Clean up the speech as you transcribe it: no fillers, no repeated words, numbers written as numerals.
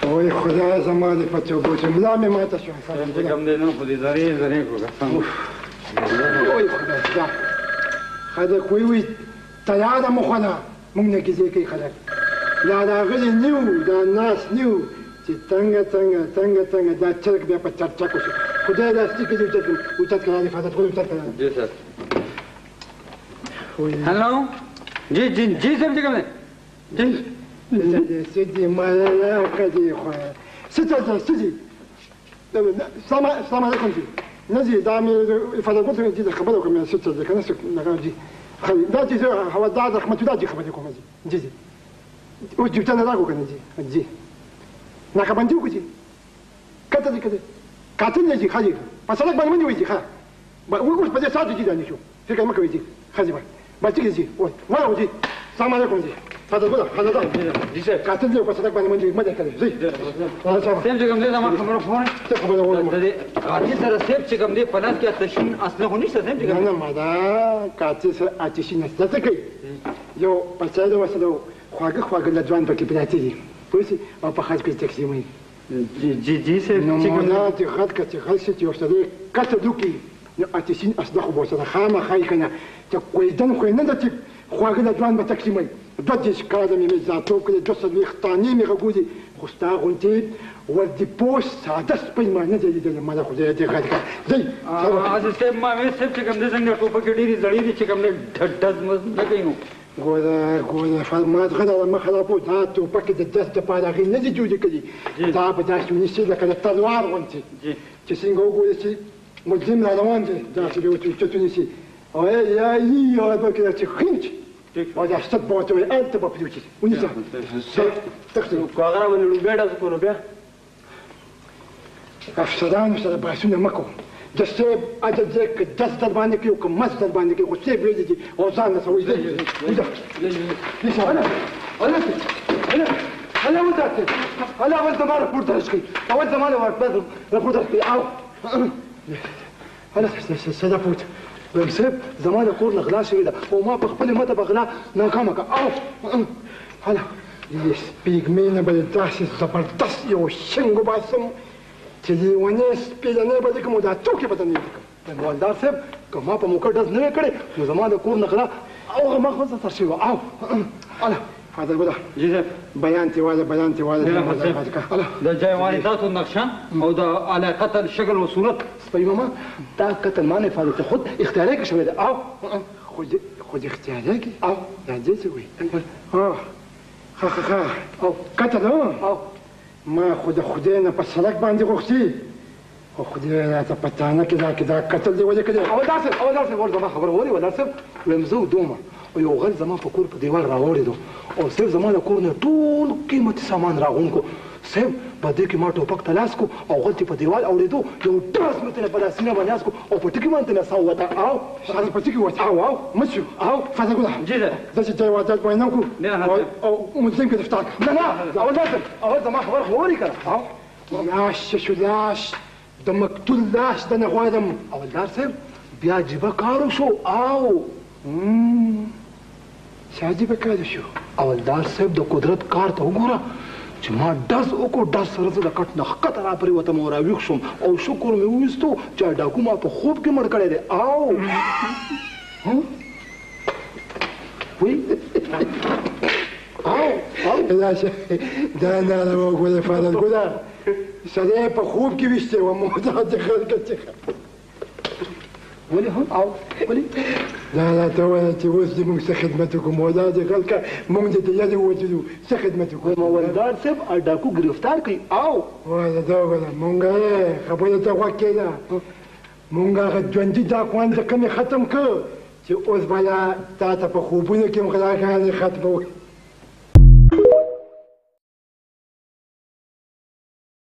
وای خدای زما دې په توبو چې ملا مې ماته شوه چې کوم دی نو خو دې زرې کړو قسم وای خدای دا خلک وی تیاره مخه ده موږ نه کیسې کوي خلک دا راغلي نیو دا ناس نیو چې څنګه دا چرګ بیا په چرچکو شو خدای راستي کې دې اوچت کړه حفاظت کول اوچت کړه جی سر هلو جی سر کوم دی جی سيدي ما قدي خويا سيدي السلام عليكم جي نجي دامي فاذا قلت جي خبركم من ستة كان نجي خلي داتي هو داد رحمة الله دي خبركم جي وجبت انا راكو كان جي ناك بنديو جي كذا كاتل يجي خلي فسالك بان مني ويجي خا ويقول بدي ساعه جي داني شو في كلمه كويسه خلي ما تيجي جي وين جي السلام عليكم جي هذا بلا هذا جی سر قاتل دی وسط باندې منځ مده کړی زی سیم چې کوم دی زما خبره فون ته خبره وره قاتل سره سیم چې کوم دی په لاس کې تشین اصله خو نشته سیم چې کوم نه ما دا قاتل سره اتشین نشته څه کوي یو پچا دی وسره خواږه لځوان پکې پراته دي پوسی او په خاص کې تقسیمي جی سر چې کوم نه ته خاط کته خاص چې وسره کته دوکي نو اتشین اصله خو وسره خامه خای کنه ته کویدن خو نه د خواږه لځوان به تقسیمي بديش كذا مي مزاتو كده جسد مختاني مي غودي خستا غونتي ودي بوش سادس بين ما نزل دي ما خو دي غاد زي از سم ما مې سم چې کوم د څنګه ټوپه کې ډېری زړې دي چې کوم نه ډز مز نه کینو ګوره فرمات غدا ما خرابو دا ټوپه کې د دست په اړه غي نه دي جوړې کړي دا به داش مني سي لکه د تلوار غونتي چې څنګه وګورې چې ملزم روان دي دا چې وته تونسي او يا به كده تخنش وجه ست بوتوي انت بابدوتي ونسا تختي كوغرا من البيت تكونوا بها افسدان سره باسونه مکو د سیب اجل ځکه دست در باندې کې کوم مست در باندې کې خو سیب ویلې او ځان نه سوي دي ليش انا وداتي انا اول زمان رپورټ درشکي اول زمان رپورټ درشکي او انا سدفوت بمسب زمان کور نه غلا شوی ده او ما په خپل مته بغلا ناکامه کا او هلا یس پیګمینه بل داسې زبردست یو شنګو باسم چې دی ونه سپیدنه به کوم دا ټوکې به نه کوم مالدار صاحب کومه په موقع داس نه کړي نو زمان کور نه غلا او ما خو څه شوی او هلا هذا بدا جی بیان تی واده د جایوانیداتو نقشه او د علاقه شکل و صورت سپی ماما دا قتل معنی فعالیت خود اختیاری که شوی ده او خود اختیاری که او دا جیسه وی خا او قتل او ما خدای نه په سړک باندې غوښتي خو خدای راته پټانه کې دا قتل دی ولې کړي او داسې ورته ما خبره وری وداسې ومزو دومه او یو غل زما په کور په دیوال راوړی دو او صرف زما د کور نه ټول قیمتي سامان راغون کو صرف په دې کې ما ټوپک تلاس کو او غلطي په دیوال اورېدو یو ډاس مې ترې په لاسینه باندې کو او په ټکي باندې نڅا وته او هغه په ټکي وته او مسیو او فاضل ګله جی ده دا چې ته وته په نه کو او ممكن كده تفتح لا اول زما خبر خوري كده او لاش شو لاش د مقتول لاش د نه غواړم اول دار صاحب بیا جيبه کارو شو او شاجي بکاله شو اول دار صاحب د قدرت کار ته وګوره چې ما داس وکړو داس سره د کټ نه خطر را پرې وته مو راويښ شوم او شکر مې وېستو چې ډاکو ما په خوب کې مړ کړی دی او وی او دا نه وګوره فاضل ګوره سړی په خوب کې وېسته و مو دا د خلک ولي هم او ولي لا تو انت وزدي من خدمتكم ولا دي خلك من دي يدي وجدوا خدمتكم ما ولدار سب اډاکو گرفتار کړي او ولا دا ولا مونږه خبره ته وکړه مونږه ژوندۍ دا کوان د کمی ختم کړ چې اوس بیا تا ته په خوبونه کې مخلاقه ختمو